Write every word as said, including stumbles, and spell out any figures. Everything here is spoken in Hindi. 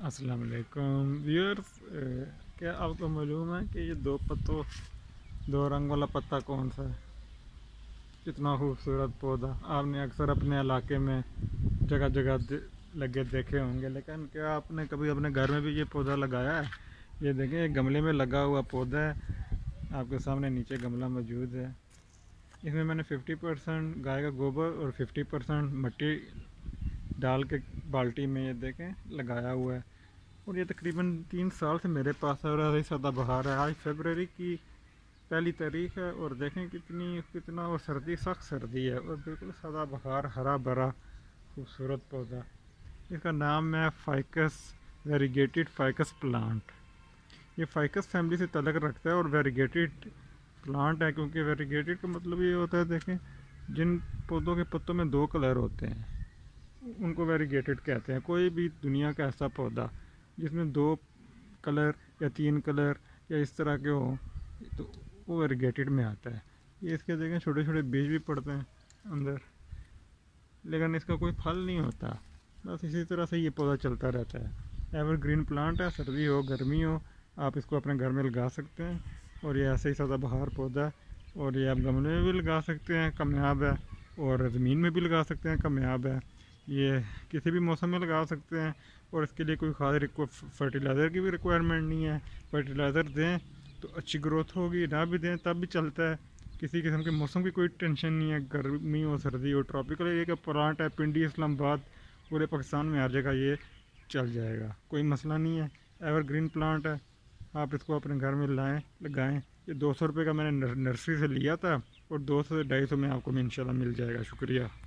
अस्सलाम वालेकुम व्यूअर्स। क्या आपको मालूम है कि ये दो पत्तों दो रंग वाला पत्ता कौन सा है? कितना खूबसूरत पौधा। आपने अक्सर अपने इलाके में जगह जगह दे, लगे देखे होंगे, लेकिन क्या आपने कभी अपने घर में भी ये पौधा लगाया है? ये देखें, ये गमले में लगा हुआ पौधा है। आपके सामने नीचे गमला मौजूद है। इसमें मैंने फिफ्टी परसेंट गाय का गोबर और फिफ्टी परसेंट मिट्टी डाल के बाल्टी में, ये देखें, लगाया हुआ है। और ये तकरीबन तीन साल से मेरे पास है और ऐसे ही सदाबहार है। आज फरवरी की पहली तारीख है और देखें कितनी कितना और सर्दी, सख्त सर्दी है और बिल्कुल सदाबहार हरा भरा खूबसूरत पौधा। इसका नाम है फाइकस वेरीगेटेड फाइकस प्लांट। ये फाइकस फैमिली से तलक रखता है और वेरीगेटेड प्लांट है, क्योंकि वेरीगेटेड का मतलब ये होता है, देखें, जिन पौधों के पत्तों में दो कलर होते हैं उनको वेरीगेटेड कहते हैं। कोई भी दुनिया का ऐसा पौधा जिसमें दो कलर या तीन कलर या इस तरह के हो तो वो वेरीगेटेड में आता है। ये इसके देखें छोटे छोटे बीज भी पड़ते हैं अंदर, लेकिन इसका कोई फल नहीं होता। बस इसी तरह से ये पौधा चलता रहता है। एवरग्रीन प्लांट है, सर्दी हो गर्मी हो आप इसको अपने घर में लगा सकते हैं। और ये ऐसे ही सदाबहार पौधा है और ये आप गमले में भी लगा सकते हैं, कामयाब है। और ज़मीन में भी लगा सकते हैं, कामयाब है। ये किसी भी मौसम में लगा सकते हैं और इसके लिए कोई खास फर्टिलाइज़र की भी रिक्वायरमेंट नहीं है। फर्टिलाइज़र दें तो अच्छी ग्रोथ होगी, ना भी दें तब भी चलता है। किसी किस्म के मौसम की कोई टेंशन नहीं है, गर्मी हो सर्दी हो। ट्रॉपिकल एरिया का प्लांट है, पिंडी इस्लामाबाद पूरे पाकिस्तान में हर जगह ये चल जाएगा, कोई मसला नहीं है। एवरग्रीन प्लांट है, आप इसको अपने घर में लाएँ, लगाएँ। ये दो सौ रुपये का मैंने नर्सरी से लिया था और दो सौ से ढाई सौ में आपको इंशाल्लाह मिल जाएगा। शुक्रिया।